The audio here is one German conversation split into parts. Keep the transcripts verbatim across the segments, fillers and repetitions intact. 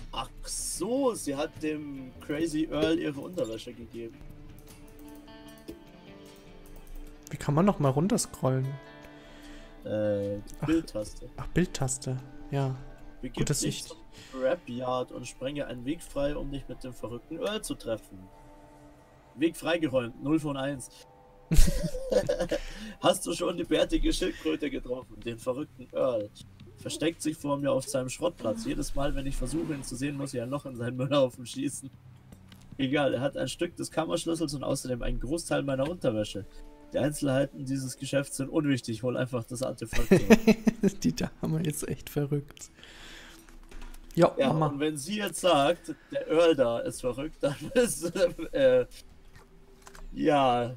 Ach so, sie hat dem Crazy Earl ihre Unterwäsche gegeben. Wie kann man noch mal runterscrollen? Äh, die Ach. Bildtaste. Ach, Bildtaste. Ja. Begib Gut, dass dich ich... zum Rap Yard und sprenge einen Weg frei, um dich mit dem verrückten Earl zu treffen. Weg freigeräumt, null von eins. Hast du schon die bärtige Schildkröte getroffen, den verrückten Earl? Versteckt sich vor mir auf seinem Schrottplatz. Jedes Mal, wenn ich versuche, ihn zu sehen, muss ich ein Loch in seinen Müllhaufen schießen. Egal, er hat ein Stück des Kammerschlüssels und außerdem einen Großteil meiner Unterwäsche. Die Einzelheiten dieses Geschäfts sind unwichtig. Hol einfach das Artefakt zurück. Die Dame ist echt verrückt. Jo, Ja, Mama. und wenn sie jetzt sagt, der Earl da ist verrückt, dann ist, äh, ja,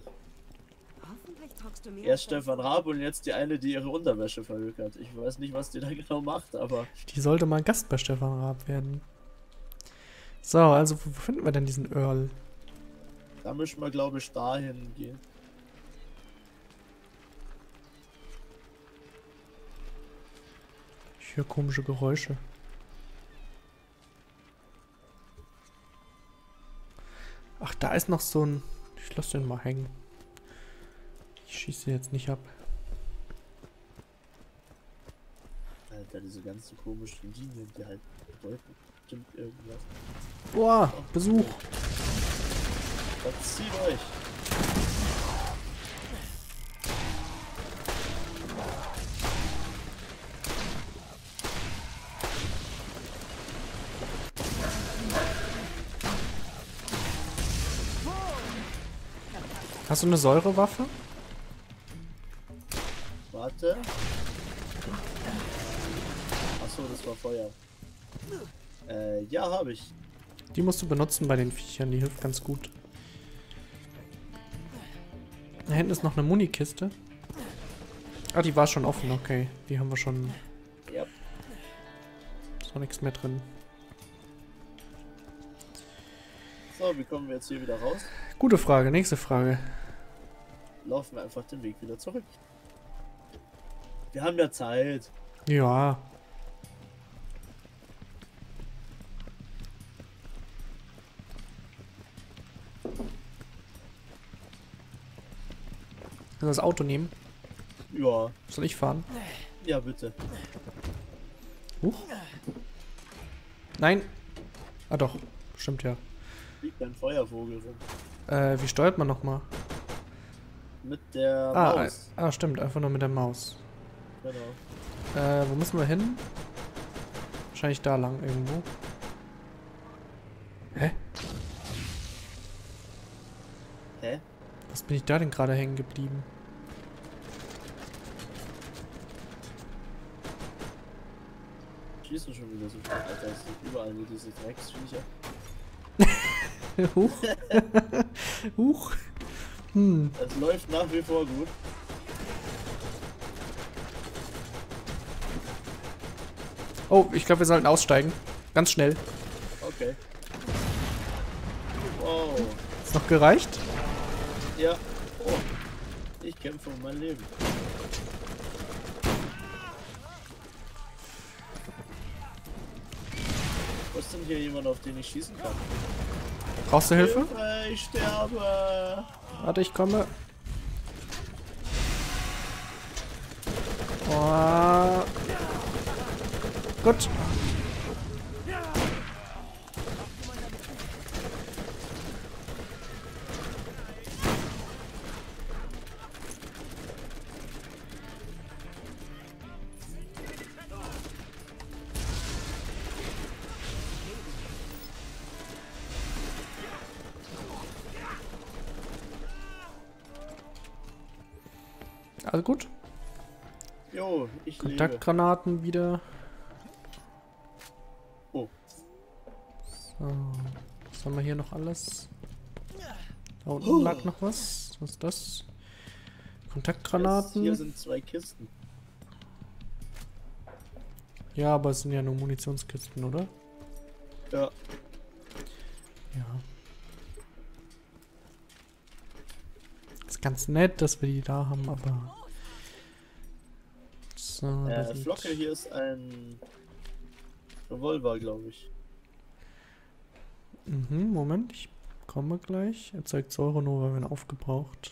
er ist Stefan Raab und jetzt die eine, die ihre Unterwäsche verhökert. Ich weiß nicht, was die da genau macht, aber... Die sollte mal Gast bei Stefan Raab werden. So, also wo finden wir denn diesen Earl? Da müssen wir, glaube ich, dahin gehen. Ich höre komische Geräusche. Ach, da ist noch so ein... Ich lasse den mal hängen. Ich schieße jetzt nicht ab. Alter, diese ganzen komischen Linien, die halt bedeuten bestimmt irgendwas. Boah, Besuch. Verzieht euch! Hast du eine Säurewaffe? Warte. Achso, das war Feuer. Äh, ja, habe ich. Die musst du benutzen bei den Viechern, die hilft ganz gut. Da hinten ist noch eine Munikiste. Ah, die war schon offen, okay. Die haben wir schon... Ja. Ist noch nichts mehr drin. So, wie kommen wir jetzt hier wieder raus? Gute Frage, nächste Frage. Laufen wir einfach den Weg wieder zurück. Wir haben ja Zeit. Ja. Kannst du das Auto nehmen? Ja. Soll ich fahren? Ja, bitte. Huch. Nein. Ah doch. Stimmt ja. Liegt ein Feuervogel rum. Äh, wie steuert man nochmal? Mit der Ah, Maus. ah, stimmt. Einfach nur mit der Maus. Genau. Äh, wo müssen wir hin? Wahrscheinlich da lang irgendwo. Hä? Hä? Was bin ich da denn gerade hängen geblieben? Schießen schon wieder so viel, Alter. Es sind überall nur diese Drecksviecher. Huch. Huch. Hm. Es läuft nach wie vor gut. Oh, ich glaube, wir sollten aussteigen. Ganz schnell. Okay. Wow. Ist noch gereicht? Ja. Oh. Ich kämpfe um mein Leben. Wo ist denn hier jemand, auf den ich schießen kann? Brauchst du Hilfe? Hilfe, ich sterbe. Warte, ich komme. Oh. Gut. Also gut. Jo, ich lebe. Kontaktgranaten wieder. Oh. So. Was haben wir hier noch alles? Da unten lag noch was. Was ist das? Kontaktgranaten. Hier sind zwei Kisten. Ja, aber es sind ja nur Munitionskisten, oder? Ja. Ja. Ist ganz nett, dass wir die da haben, aber... So, Äh, das sind- Flocke, hier ist ein Revolver, glaube ich. Mhm, Moment, ich komme gleich. Erzeugt Säurenova, wenn aufgebraucht.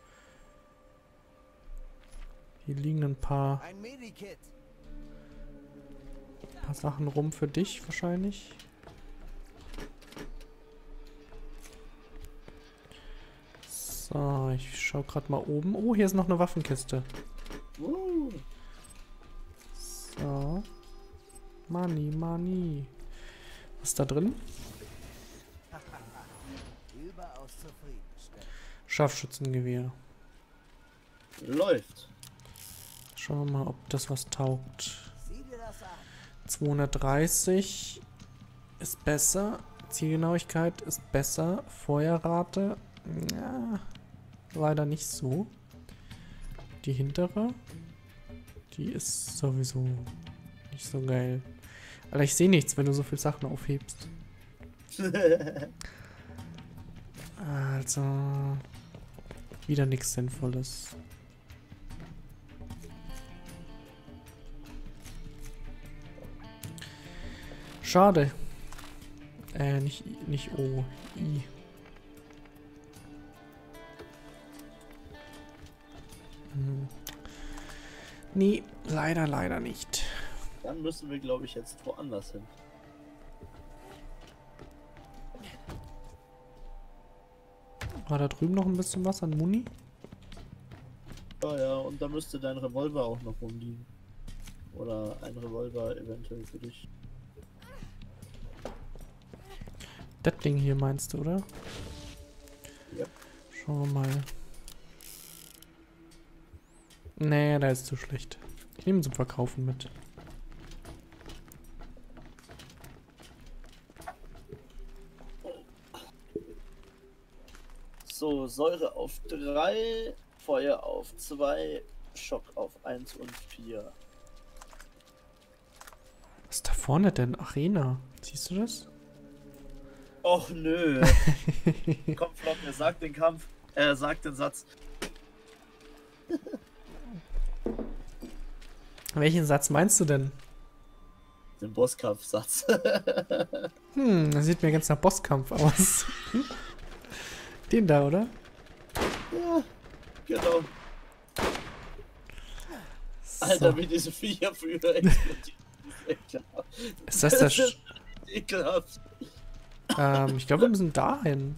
Hier liegen ein paar, Ein Medikit. paar Sachen rum für dich wahrscheinlich. So, ich schau gerade mal oben. Oh, hier ist noch eine Waffenkiste. Uh, So. Money, money. Was ist da drin? Überaus zufriedenstellend. Scharfschützengewehr. läuft. Schauen wir mal, ob das was taugt. Sieh dir das an. zweihundertdreißig ist besser. Zielgenauigkeit ist besser. Feuerrate, ja, leider nicht so. Die hintere, die ist sowieso nicht so geil. Alter, ich sehe nichts, wenn du so viel Sachen aufhebst. Also, wieder nichts Sinnvolles. Schade. Äh, nicht, I- nicht O, I. Hm. Nee, leider, leider nicht. Dann müssen wir, glaube ich, jetzt woanders hin. War da drüben noch ein bisschen was an Muni? Ja, ja, und da müsste dein Revolver auch noch rumliegen. Oder ein Revolver eventuell für dich. Das Ding hier meinst du, oder? Ja. Schauen wir mal. Nee, der ist zu schlecht. Ich nehme ihn zum Verkaufen mit. So, Säure auf drei, Feuer auf zwei, Schock auf eins und vier. Was ist da vorne denn? Arena. Siehst du das? Och nö. Komm, Flocken, sag den Kampf. Er sagt den Satz. Welchen Satz meinst du denn? Den Bosskampfsatz. Hm, das sieht mir ganz nach Bosskampf aus. Den da, oder? Ja, genau. Alter, wie diese Viecher früher explodieren. Ist das das? Sch Ekelhaft. ähm, ich glaube, wir müssen dahin.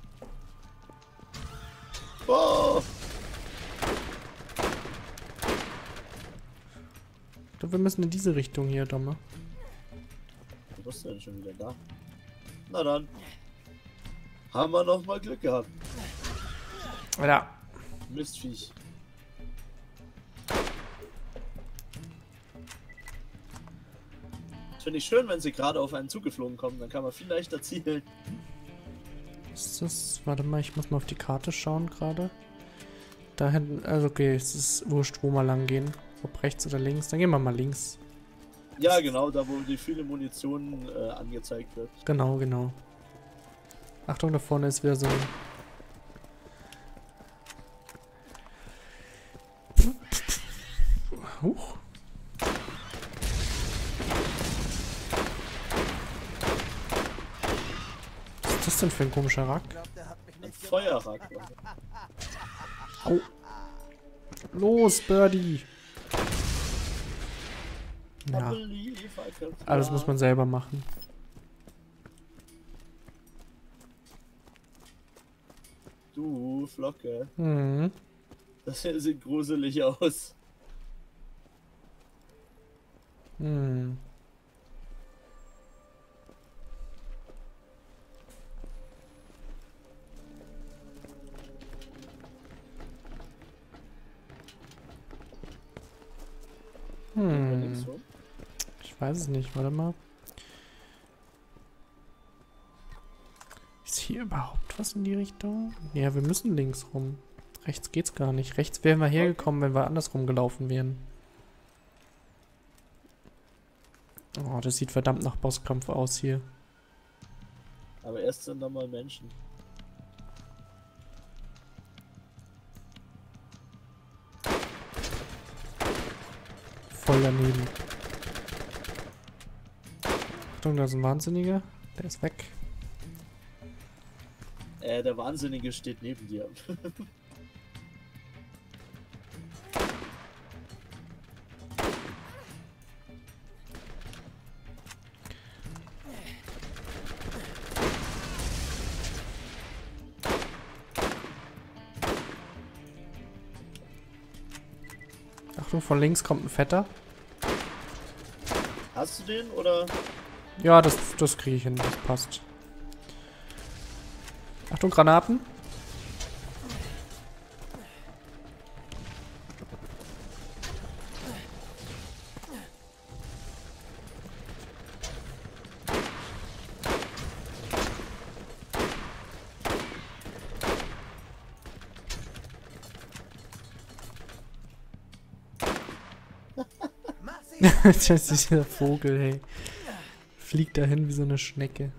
Oh, Ich glaube, wir müssen in diese Richtung hier, Domme. wo bist du denn schon wieder da? Na dann. Haben wir noch mal Glück gehabt. Alter. Mistviech. Das finde ich schön, wenn sie gerade auf einen zugeflogen kommen. Dann kann man viel leichter zielen. Ist das? Warte mal, ich muss mal auf die Karte schauen gerade. Da hinten, also okay, es ist wurscht, wo wir lang gehen. Ob rechts oder links. Dann gehen wir mal links. Ja, genau, da wo die viele Munition äh, angezeigt wird. Genau, genau. Achtung, da vorne ist wieder so ein... Huch. Was ist das denn für ein komischer Rack? Ich glaub, der hat mich Ein nicht Feuerrack. Au. Los, Birdie. Ja, alles muss man selber machen. Du, Flocke. Hm. Das hier sieht gruselig aus. Hm. Hm. So. Ich weiß es nicht, warte mal. Ist hier überhaupt was in die Richtung? Ja, wir müssen links rum. Rechts geht's gar nicht. Rechts wären wir hergekommen, wenn wir andersrum gelaufen wären. Oh, das sieht verdammt nach Bosskampf aus hier. Aber erst sind da mal Menschen. Voll daneben. Achtung, da ist ein Wahnsinniger. Der ist weg. Äh, der Wahnsinnige steht neben dir. Achtung, von links kommt ein Fetter. Hast du den oder? Ja, das, das kriege ich hin, das passt. Achtung, Granaten. Mach sie! Das ist dieser Vogel, hey. Fliegt dahin wie so eine Schnecke.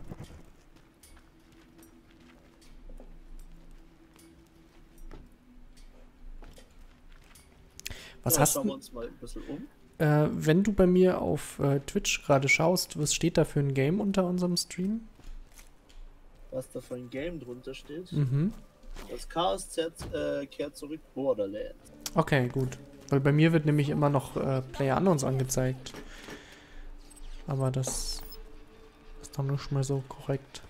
Was Ja, hast schauen wir du, uns mal ein bisschen um. äh, wenn du bei mir auf äh, Twitch gerade schaust, was steht da für ein Game unter unserem Stream? Was da für ein Game drunter steht. Mhm. Das Chaos zerrt, äh, kehrt zurück Borderlands. Okay, gut. Weil bei mir wird nämlich immer noch äh, PlayerUnknown's angezeigt. Aber das ist dann nicht mehr so korrekt.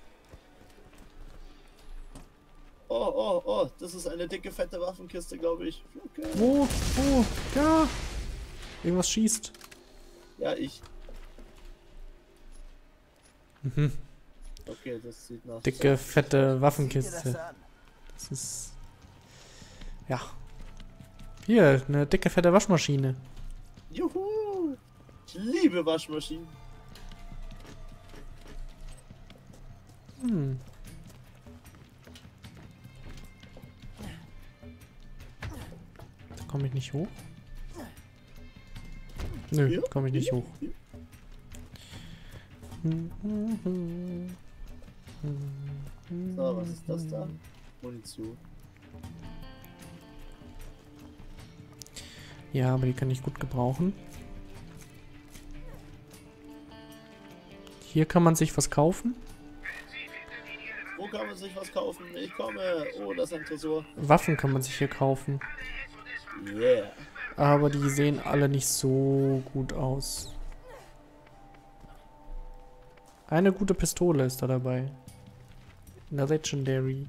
Oh, oh, oh, das ist eine dicke, fette Waffenkiste, glaube ich. Okay. Wo? Wo? Ja! Irgendwas schießt. Ja, ich. Mhm. Okay, das sieht nach... Dicke, fette Sieh dir das Waffenkiste. an. Das ist... Ja. Hier, eine dicke, fette Waschmaschine. Juhu! Ich liebe Waschmaschinen. Hm. Da komme ich nicht hoch. Nö, Hier? komme ich nicht hoch. Hier? So, was ist das da? Munition. Ja, aber die kann ich gut gebrauchen. Hier kann man sich was kaufen. Wo kann man sich was kaufen? Ich komme. Oh, das ist ein Tresor. Waffen kann man sich hier kaufen. Yeah. Aber die sehen alle nicht so gut aus. Eine gute Pistole ist da dabei. Eine Legendary.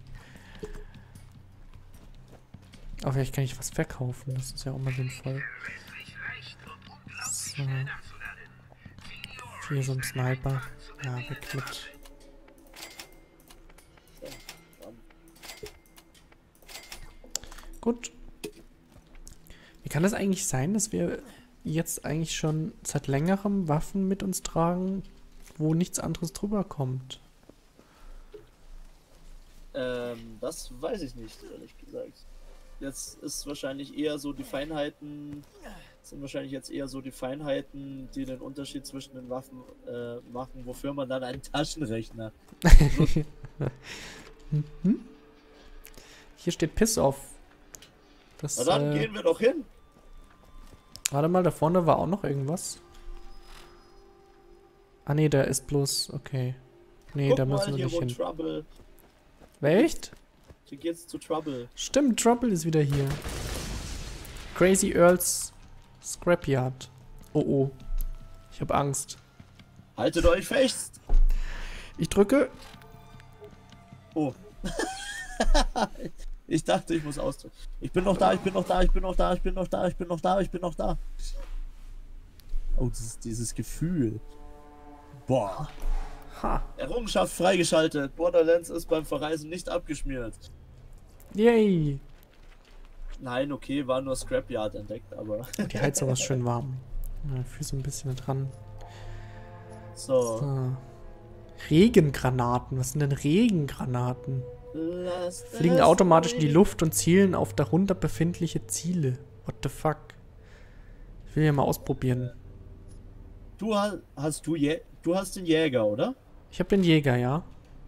Aber vielleicht kann ich was verkaufen. Das ist ja auch mal sinnvoll. So. Hier so ein Sniper. Ja, weg mit. Gut. Wie kann das eigentlich sein, dass wir jetzt eigentlich schon seit längerem Waffen mit uns tragen, wo nichts anderes drüber kommt? Ähm, das weiß ich nicht, ehrlich gesagt. Jetzt ist wahrscheinlich eher so die Feinheiten, sind wahrscheinlich jetzt eher so die Feinheiten, die den Unterschied zwischen den Waffen äh, machen, wofür man dann einen Taschenrechner. Mhm. Hier steht Piss off. Das, Na dann äh, gehen wir doch hin. warte mal, da vorne war auch noch irgendwas. Ah ne, da ist bloß, okay. Nee, Guck da mal, müssen wir hier nicht wo hin. Trouble. Echt? Hier geht's zu Trouble. Stimmt, Trouble ist wieder hier. Crazy Earls Scrapyard. Oh oh. Ich hab Angst. Haltet euch fest. Ich drücke. Oh. Ich dachte, ich muss ausdrücken. Ich bin noch da, ich bin noch da, ich bin noch da, ich bin noch da, ich bin noch da, ich bin noch da. Oh, das ist dieses Gefühl. Boah. Ha. Errungenschaft freigeschaltet. Borderlands ist beim Verreisen nicht abgeschmiert. Yay. Nein, okay, war nur Scrapyard entdeckt, aber... Die Heizung ist schön warm. Ja, Füße ein bisschen dran. So. So. Regengranaten. Was sind denn Regengranaten? Lasst Fliegen es automatisch in die regnen. Luft und zielen auf darunter befindliche Ziele. What the fuck? Ich will ja mal ausprobieren. Du hast, hast du, Jä du hast den Jäger, oder? Ich habe den Jäger, ja.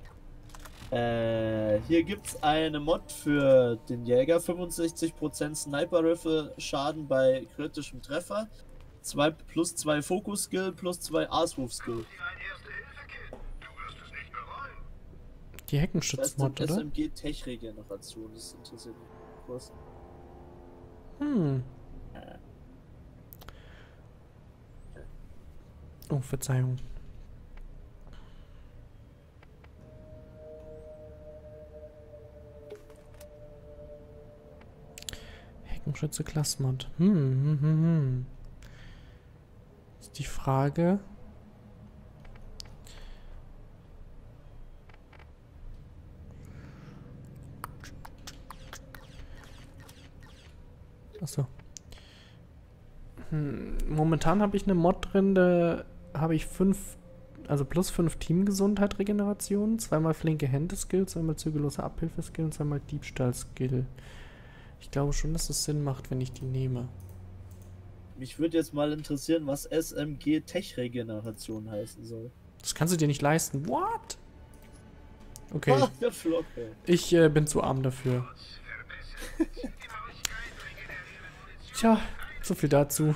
Äh, hier gibt's eine Mod für den Jäger. fünfundsechzig Prozent Sniper Rifle Schaden bei kritischem Treffer. zwei plus zwei Fokus Skill plus zwei Arswurf Skill. Die Heckenschütz-Mod, das heißt, oder? S M G Tech-Regeneration, das interessiert mich kurz. Hm. Oh, Verzeihung. Heckenschütze Klassmod. Hm, hm, hm, hm. Ist die Frage. Achso. Hm, momentan habe ich eine Mod drin, da habe ich fünf, also plus fünf Teamgesundheit Regeneration, zweimal flinke Hände Skill, zweimal zügellose Abhilfe Skill und zweimal Diebstahl Skill. Ich glaube schon, dass es Sinn macht, wenn ich die nehme. Mich würde jetzt mal interessieren, was S M G Tech-Regeneration heißen soll. Das kannst du dir nicht leisten. What? Okay. Ah, der Flocke. Ich äh, bin zu arm dafür. Tja, so viel dazu.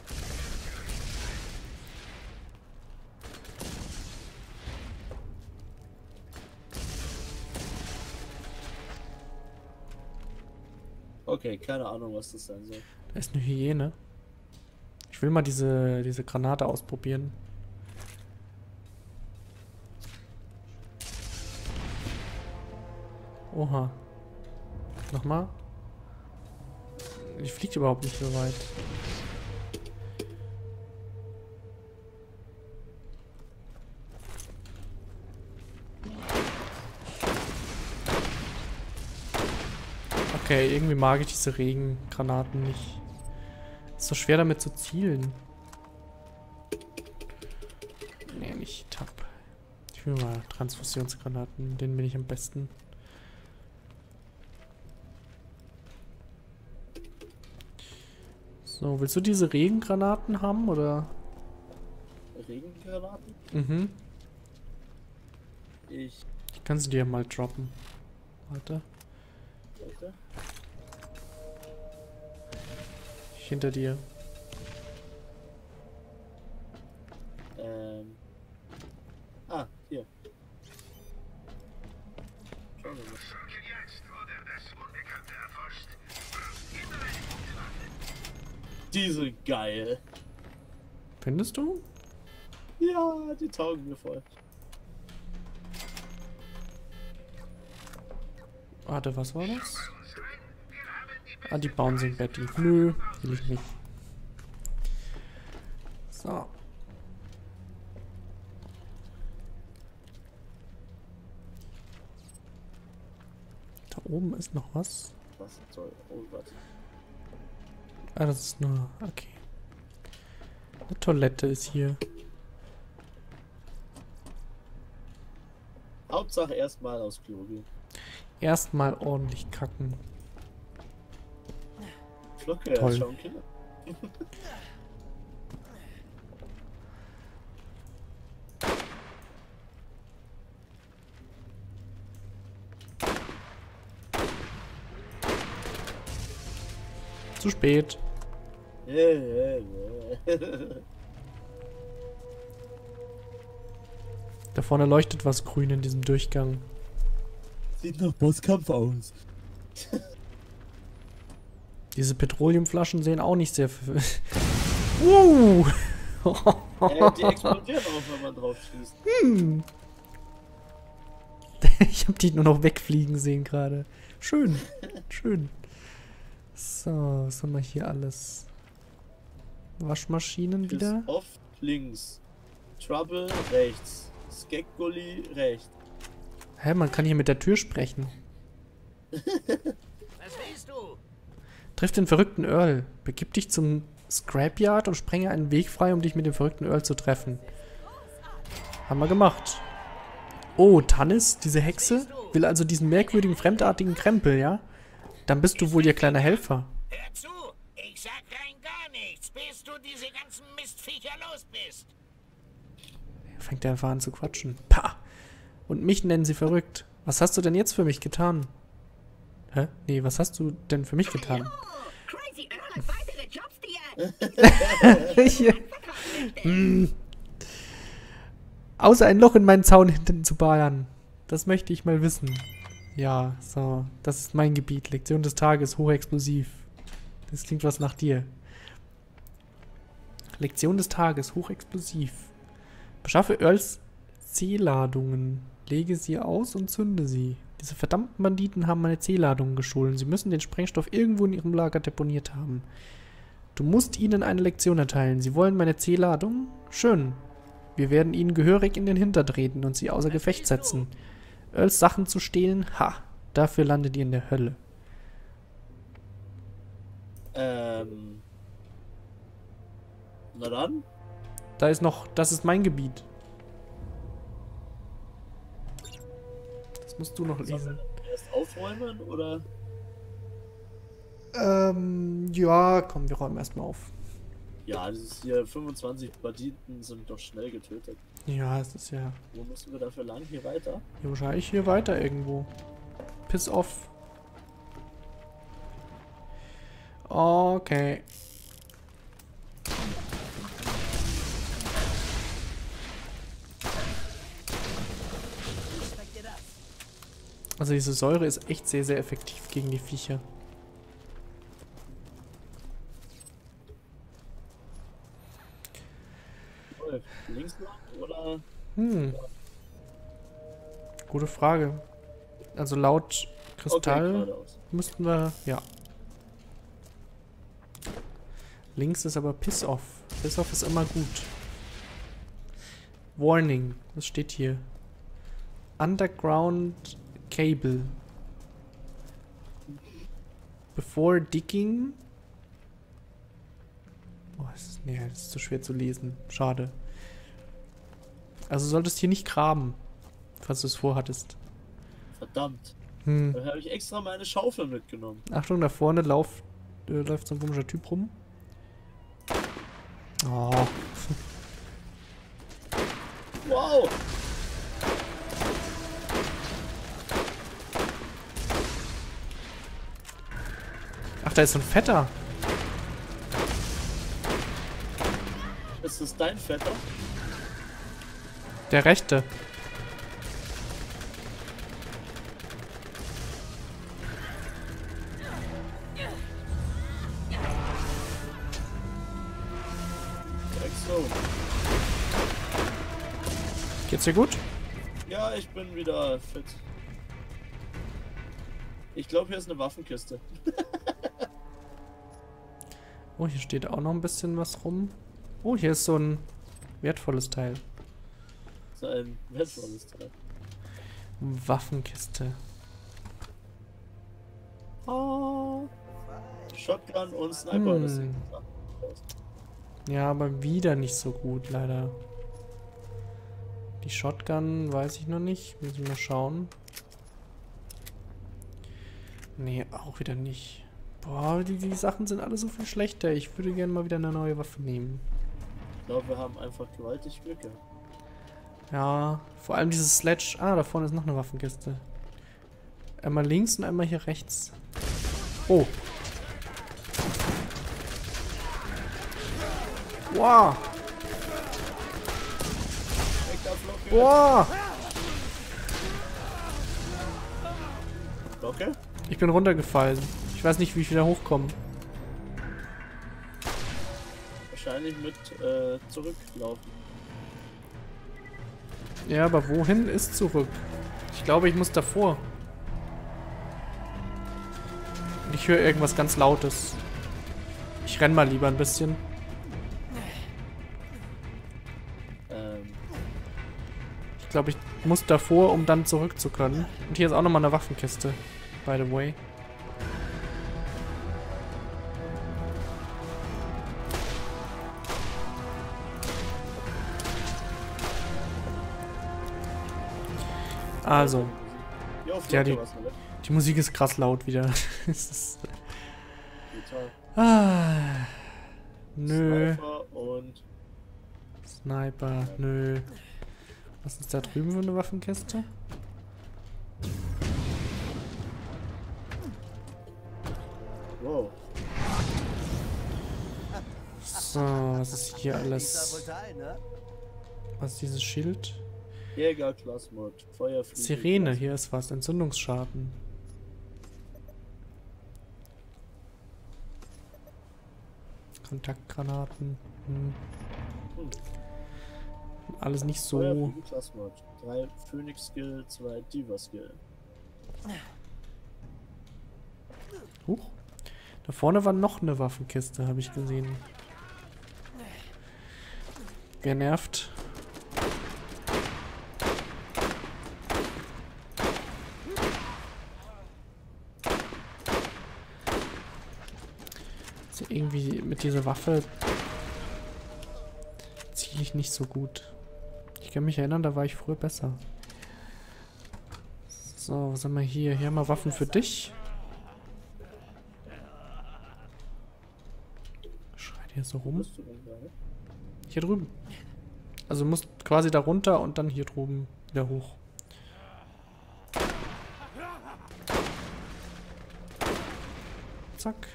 Okay, keine Ahnung, was das sein soll. Da ist eine Hyäne. Ich will mal diese, diese Granate ausprobieren. Oha. Nochmal. Die fliegt überhaupt nicht so weit. Okay, irgendwie mag ich diese Regengranaten nicht. Ist so schwer damit zu zielen. Nee, nicht Tab. Ich will mal Transfusionsgranaten, denen bin ich am besten. So, willst du diese Regengranaten haben, oder? Regengranaten? Mhm. Ich. Ich kann sie dir mal droppen. Warte. Warte. Ich hinter dir. Ähm. Ah, hier. Schauen wir mal. Die sind geil. Findest du? Ja, die taugen mir voll. Warte, was war das? Ah, die Bouncing Betty. Nö, will ich nicht. So. Da oben ist noch was. Was soll? Oh Gott. Ah, das ist nur... Okay. Eine Toilette ist hier. Hauptsache erstmal aufs Klo gehen. Erstmal ordentlich kacken. Flocke, Toll. ja, schon Killer. Zu spät. Yeah, yeah, yeah. Da vorne leuchtet was grün in diesem Durchgang. Sieht nach Bosskampf aus. Diese Petroleumflaschen sehen auch nicht sehr... f- uh! Äh, die explodieren auch, wenn man drauf schießt. Hm. Ich habe die nur noch wegfliegen sehen gerade. Schön. Schön. So, was haben wir hier alles? Waschmaschinen Ist wieder. off links. Trouble rechts. Skekgully rechts. Hä, man kann hier mit der Tür sprechen. Was willst du? Triff den verrückten Earl. Begib dich zum Scrapyard und sprenge einen Weg frei, um dich mit dem verrückten Earl zu treffen. Haben wir gemacht. Oh, Tannis, diese Hexe, will also diesen merkwürdigen, fremdartigen Krempel, ja? Dann bist du wohl ihr kleiner Helfer. Hör zu! Ich sag rein gar nichts, bis du diese ganzen Mistviecher los bist. Fängt er einfach an zu quatschen. Pah! Und mich nennen sie verrückt. Was hast du denn jetzt für mich getan? Hä? Nee, was hast du denn für mich getan? Crazy Earl hat weitere Jobs, die er... Hier. Hm. Außer ein Loch in meinen Zaun hinten zu bayern. Das möchte ich mal wissen. Ja, so. Das ist mein Gebiet. Lektion des Tages, hochexplosiv. Das klingt was nach dir. Lektion des Tages, hochexplosiv. Beschaffe Earls C-Ladungen. Lege sie aus und zünde sie. Diese verdammten Banditen haben meine C-Ladungen gestohlen. Sie müssen den Sprengstoff irgendwo in ihrem Lager deponiert haben. Du musst ihnen eine Lektion erteilen. Sie wollen meine C-Ladung? Schön. Wir werden ihnen gehörig in den Hintern treten und sie außer Gefecht setzen. Earls Sachen zu stehlen? Ha! Dafür landet ihr in der Hölle. Ähm. Na dann? Da ist noch... Das ist mein Gebiet. Das musst du noch Sollen wir lesen. erst aufräumen oder? Ähm, ja, komm, wir räumen erstmal auf. Ja, das ist hier fünfundzwanzig Banditen sind doch schnell getötet. Ja, es ist ja... Wo müssen wir dafür lang? Hier weiter? Ja, wahrscheinlich hier weiter irgendwo. Piss off. Okay. Also diese Säure ist echt sehr, sehr effektiv gegen die Viecher. Links lang oder? Hm. Gute Frage. Also laut Kristall Okay, geradeaus. müssten wir... Ja. Links ist aber Piss off. Piss off ist immer gut. Warning. Was steht hier? Underground Cable. Before digging... Oh, das ist, nee, das ist zu schwer zu lesen. Schade. Also du solltest hier nicht graben, falls du es vorhattest. Verdammt. Hm. Da habe ich extra meine Schaufel mitgenommen. Achtung, da vorne lauf, äh, läuft so ein komischer Typ rum. Oh. Wow! Ach, da ist so ein Fetter. Ist das dein Vetter? Der rechte. So. Geht's dir gut? Ja, ich bin wieder fit. Ich glaube, hier ist eine Waffenkiste. Oh, hier steht auch noch ein bisschen was rum. Oh, hier ist so ein wertvolles Teil. So ein wertvolles Teil. Waffenkiste. Oh. Shotgun und Sniper. Hm. Das sieht aus. Ja, aber wieder nicht so gut, leider. Die Shotgun weiß ich noch nicht. Müssen wir mal schauen. Nee, auch wieder nicht. Boah, die, die Sachen sind alle so viel schlechter. Ich würde gerne mal wieder eine neue Waffe nehmen. Ich glaube, wir haben einfach gewaltig Glück gehabt. Ja, vor allem dieses Sledge. Ah, da vorne ist noch eine Waffenkiste. Einmal links und einmal hier rechts. Oh. Wow. Boah. Okay. Ich bin runtergefallen. Ich weiß nicht, wie ich wieder hochkomme. Wahrscheinlich mit äh, zurücklaufen. Ja, aber wohin ist zurück? Ich glaube, ich muss davor. Und ich höre irgendwas ganz Lautes. Ich renn mal lieber ein bisschen. Ähm, Ich glaube, ich muss davor, um dann zurück zu können. Und hier ist auch nochmal eine Waffenkiste. By the way. Also, ja, Ja, die- was, ne? die Musik ist krass laut wieder. Es ist, Total. ah, nö. Sniper und Sniper, nö. Was ist da drüben für eine Waffenkiste? wow. So, was ist hier alles? Was ist dieses Schild? Jäger, Klasmod, Feuerfliege. Sirene, hier ist was. Entzündungsschaden. Kontaktgranaten. Hm. Hm. Alles nicht so. Feuerfliege, Klasmod. Drei Phoenix Skill, zwei Diva Skill. Huch. Da vorne war noch eine Waffenkiste, habe ich gesehen. Genervt. Also irgendwie mit dieser Waffe ziele ich nicht so gut. Ich kann mich erinnern, da war ich früher besser. So, was haben wir hier? Hier haben wir Waffen für dich. Schreit hier so rum. Bist du denn gerade? Hier drüben. Also du musst quasi da runter und dann hier drüben wieder hoch. Zack.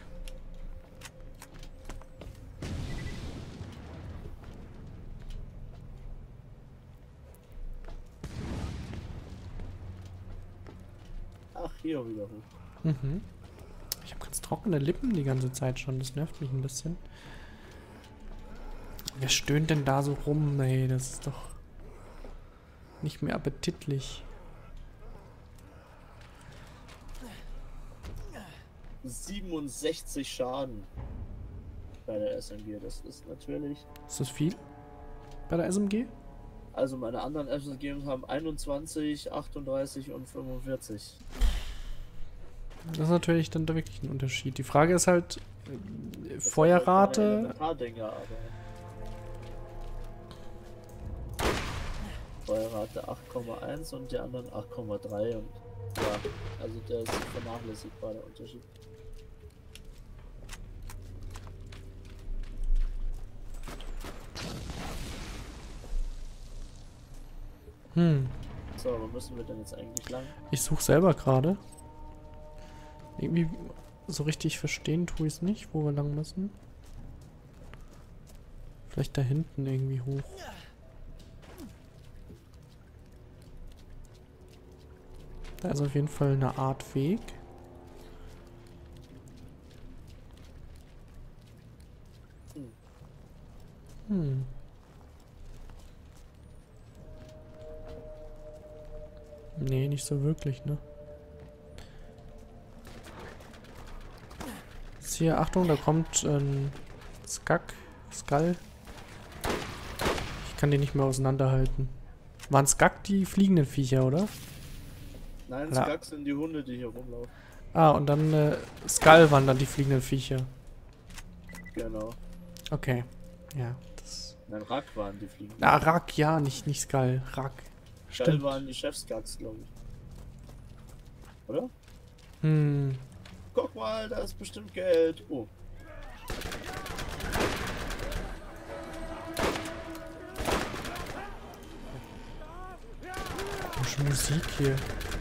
Ach, hier wieder hoch. Mhm. Ich habe ganz trockene Lippen die ganze Zeit schon. Das nervt mich ein bisschen. Wer stöhnt denn da so rum? Ey, das ist doch nicht mehr appetitlich. siebenundsechzig Schaden bei der S M G. Das ist natürlich. Ist das viel bei der S M G? Also meine anderen S M Gs haben einundzwanzig, achtunddreißig und fünfundvierzig. Das ist natürlich dann da wirklich ein Unterschied. Die Frage ist halt, äh, Das Feuerrate. Ist halt Dinger, aber Feuerrate acht Komma eins und die anderen acht Komma drei und ja, also der ist vernachlässigbar, der Unterschied. Hm. So, wo müssen wir denn jetzt eigentlich lang? Ich suche selber gerade. Irgendwie so richtig verstehen tue ich es nicht, wo wir lang müssen. Vielleicht da hinten irgendwie hoch. Da ist auf jeden Fall eine Art Weg. Hm. Nee, nicht so wirklich, ne? Jetzt hier, Achtung, da kommt ein Skak, Skull. Ich kann die nicht mehr auseinanderhalten. Waren Skak die fliegenden Viecher, oder? Nein, Ja. Skaks sind die Hunde, die hier rumlaufen. Ah, und dann äh, Skull waren dann die fliegenden Viecher. Genau. Okay. Ja, das... Nein, Rack waren die Fliegen. Ah, Rack, ja, nicht, nicht Skull. Rack. Skall Stimmt. waren die Chefskaks, glaube ich. Oder? Hm. Guck mal, da ist bestimmt Geld. Oh. Komische Musik hier.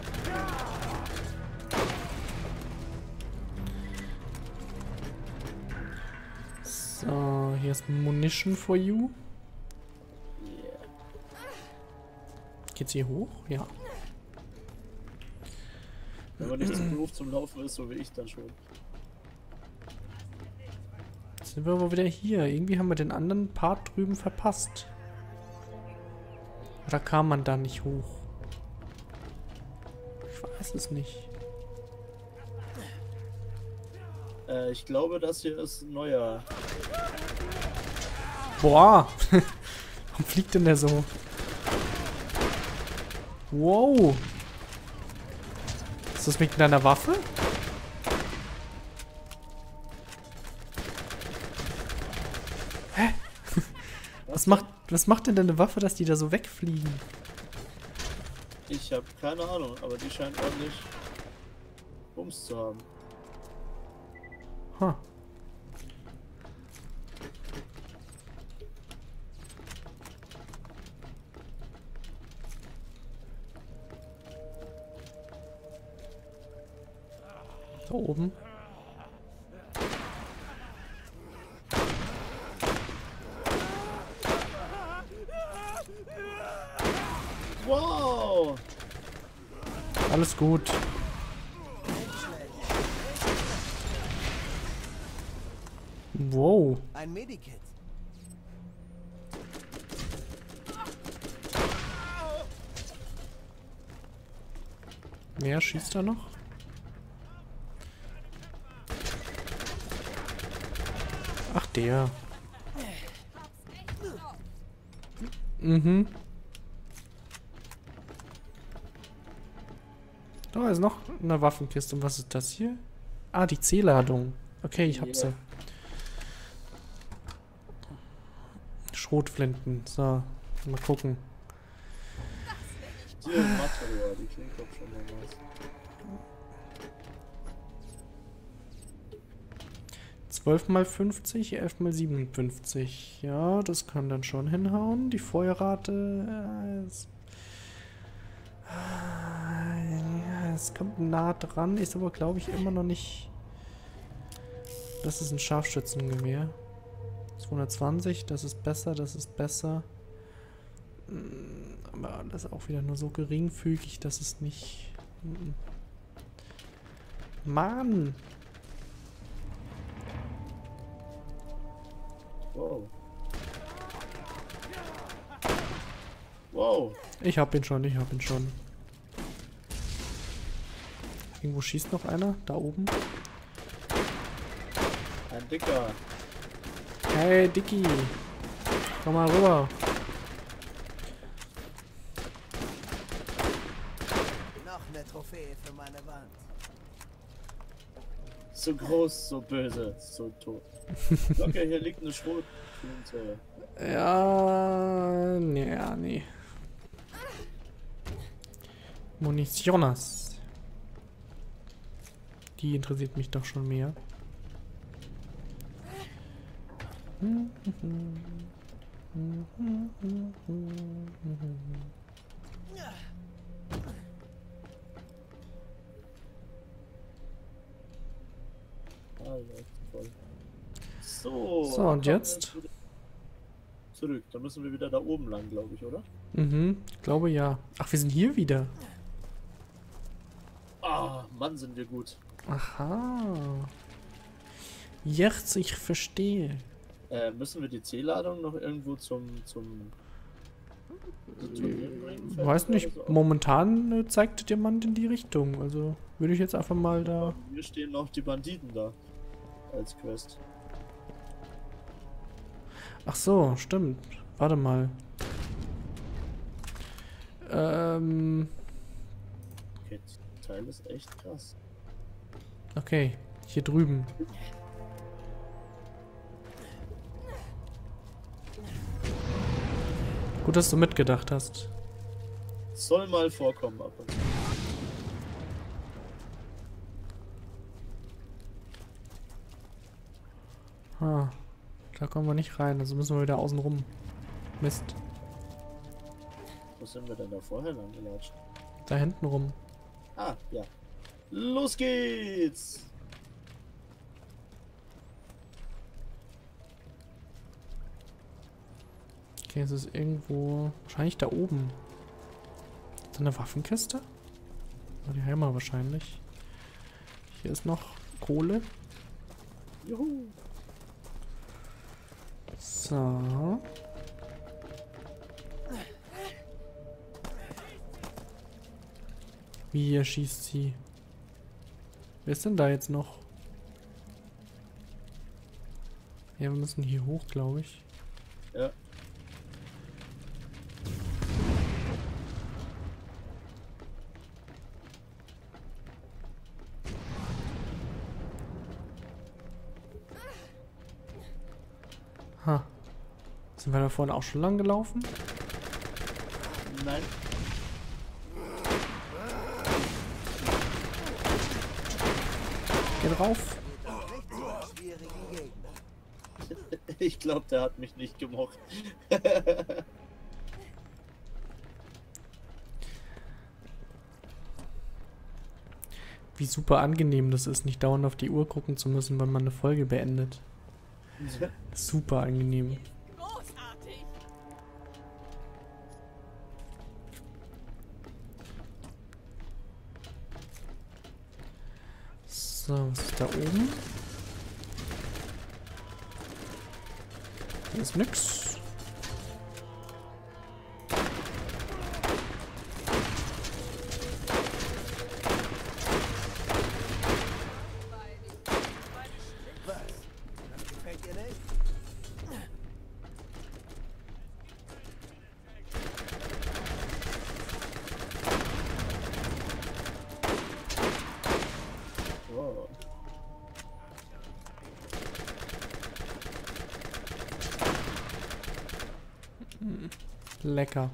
So, hier ist Munition for you. Yeah. Geht's hier hoch? Ja. Wenn man nicht zu doof zum Laufen ist, so wie ich dann schon. Jetzt sind wir aber wieder hier. Irgendwie haben wir den anderen Part drüben verpasst. Oder kam man da nicht hoch? Ich weiß es nicht. Äh, ich glaube, das hier ist ein neuer. Boah! Warum fliegt denn der so? Wow! Ist das mit deiner Waffe? Hä? Was macht, was macht denn deine Waffe, dass die da so wegfliegen? Ich habe keine Ahnung, aber die scheint ordentlich Bums zu haben. Ha. Da oben. Wow! Alles gut. Wow. Ein Medikit. Wer schießt da noch? Ach, der. Mhm. Da ist noch eine Waffenkiste. Und was ist das hier? Ah, die C-Ladung. Okay, ich hab sie. Schrotflinten. So, mal gucken. Hier im Material, die klingt doch schon mal was. zwölf mal fünfzig, elf mal siebenundfünfzig. Ja, das kann dann schon hinhauen. Die Feuerrate äh, ist, äh, es kommt nah dran, ist aber glaube ich immer noch nicht. Das ist ein Scharfschützengewehr. zweihundertzwanzig, das ist besser, das ist besser. Aber das ist auch wieder nur so geringfügig, dass es nicht. Mann! Wow. Wow. Ich hab ihn schon, ich hab ihn schon. Irgendwo schießt noch einer, da oben. Ein Dicker. Hey, Dicky! Komm mal rüber. Noch eine Trophäe für meine Wand. So groß, so böse, so tot. Okay, hier liegt eine Schrotflinte. Ja, nee, ja, nee. Municiones. Die interessiert mich doch schon mehr. Ah, läuft voll. So. So, und jetzt? Zurück. Da müssen wir wieder da oben lang, glaube ich, oder? Mhm, ich glaube ja. Ach, wir sind hier wieder. Ah, Mann, sind wir gut. Aha. Jetzt, ich verstehe. Äh, müssen wir die C-Ladung noch irgendwo zum, zum, zum Turnier bringen? Weiß nicht, Oder so? momentan äh, zeigt der Mann in die Richtung. Also würde ich jetzt einfach mal da. Hier stehen noch die Banditen da. Als Quest. Ach so, stimmt. Warte mal. Ähm. Okay, das Teil ist echt krass. Okay, hier drüben. Gut, dass du mitgedacht hast. Soll mal vorkommen ab und zu. Ah, da kommen wir nicht rein, also müssen wir wieder außen rum. Mist. Wo sind wir denn da vorher lang gelatscht? Da hinten rum. Ah, ja. Los geht's! Okay, es ist irgendwo. Wahrscheinlich da oben. Ist da eine Waffenkiste? Oh, die Hammer wahrscheinlich. Hier ist noch Kohle. Juhu! So. Wie hier schießt sie? Wer ist denn da jetzt noch? Ja, wir müssen hier hoch, glaube ich. Ja. Ha. Sind wir da vorne auch schon lang gelaufen? Nein. Geh drauf. Nicht so einen schwierigen Gegner. Ich glaube, der hat mich nicht gemocht. Wie super angenehm das ist, nicht dauernd auf die Uhr gucken zu müssen, wenn man eine Folge beendet. Super angenehm. Großartig. So, was ist da oben? Hier ist nix. Was? Das gefällt dir nicht? Wow. Lecker.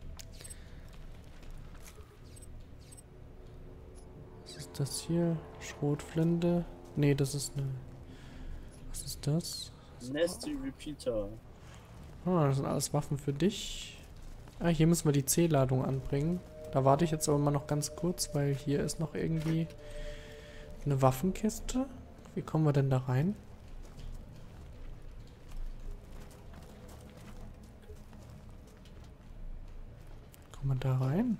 Was ist das hier? Schrotflinte? Nee, das ist eine... Was ist das? Nasty Repeater. Ah, das sind alles Waffen für dich. Ah, hier müssen wir die C-Ladung anbringen. Da warte ich jetzt aber mal noch ganz kurz, weil hier ist noch irgendwie eine Waffenkiste. Wie kommen wir denn da rein? Kommen wir da rein?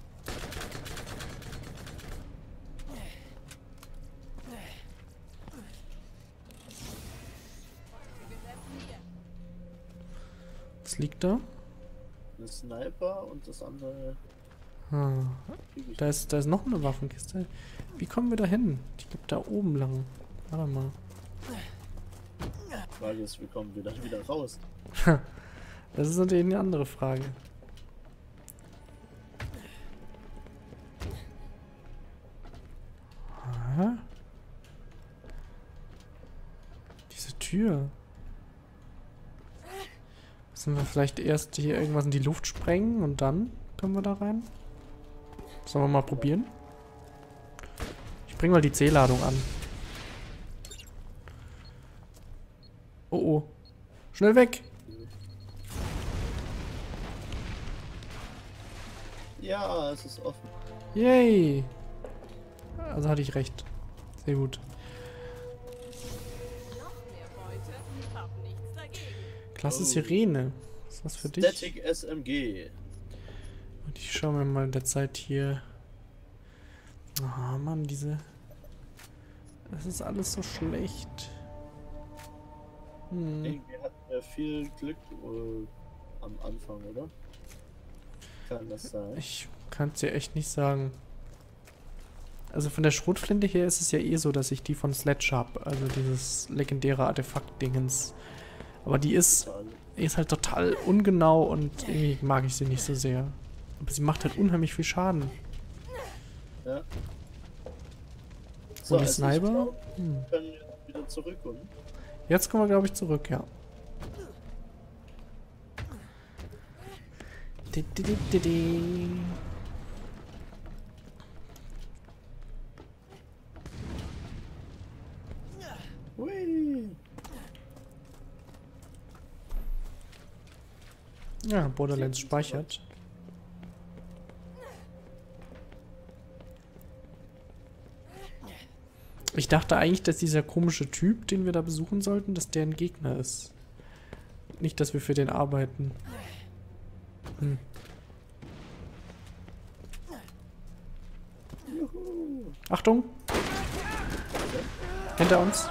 Was liegt da? Ein Sniper und das andere. Ah, krieg ich da ist, da ist noch eine Waffenkiste. Wie kommen wir da hin? Die gibt da oben lang. Warte mal. Die Frage ist, wie kommen wir dann wieder raus? Das ist natürlich eine andere Frage. Aha. Diese Tür. Müssen wir vielleicht erst hier irgendwas in die Luft sprengen und dann können wir da rein? Sollen wir mal probieren? Ich bring mal die C-Ladung an. Oh oh. Schnell weg! Ja, es ist offen. Yay! Also hatte ich recht. Sehr gut. Klasse Oh. Sirene. Was ist was für dich? Static S M G. Und ich schaue mir mal in der Zeit hier. Ah, Mann, diese. Das ist alles so schlecht. Hm. Irgendwie hatten wir viel Glück äh, am Anfang, oder? Kann das sein? Ich kann es dir echt nicht sagen. Also von der Schrotflinte her ist es ja eh so, dass ich die von Sledge habe. Also dieses legendäre Artefakt-Dingens. Aber die ist, Total. ist halt total ungenau und irgendwie mag ich sie nicht so sehr. Aber sie macht halt unheimlich viel Schaden. Ja. Und die also ich Sniper? glaub, Hm. wir können jetzt wieder zurück und Jetzt kommen wir, glaube ich, zurück, ja. Di, di, di, di, di. Hui. Ja, Borderlands speichert. Ich dachte eigentlich, dass dieser komische Typ, den wir da besuchen sollten, dass der ein Gegner ist. Nicht, dass wir für den arbeiten. Hm. Achtung! Hinter uns!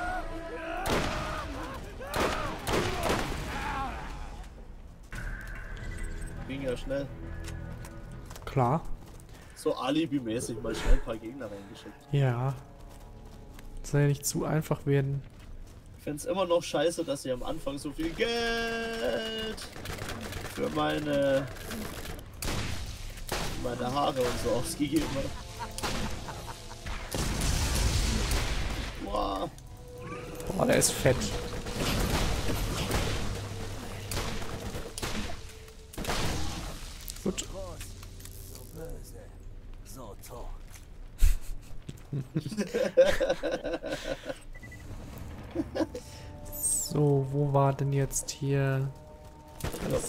Ging ja schnell. Klar. So alibimäßig mal schnell ein paar Gegner reingeschickt. Ja. Soll ja nicht zu einfach werden. Ich find's immer noch scheiße, dass ich am Anfang so viel Geld für meine meine Haare und so ausgegeben habe. Wow. Boah, der ist fett. Gut. Groß, so böse, so tot. So, wo war denn jetzt hier? Das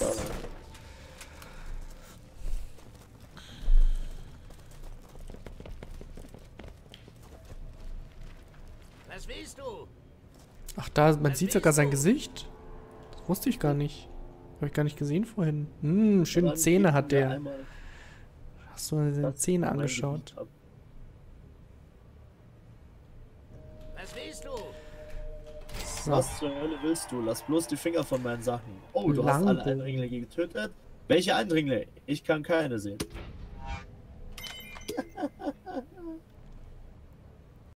Was willst du? Ach, da, man sieht sogar sein Gesicht. Das wusste ich gar nicht. Habe ich gar nicht gesehen vorhin. Hm, schöne Dann Zähne geben hat wir der. einmal Hast du seine das Zähne mein angeschaut? Gebiet ab. Was willst du? So. Was zur Hölle willst du? Lass bloß die Finger von meinen Sachen. Oh, du hast alle Langbogen. Eindringlinge getötet? Welche Eindringlinge? Ich kann keine sehen.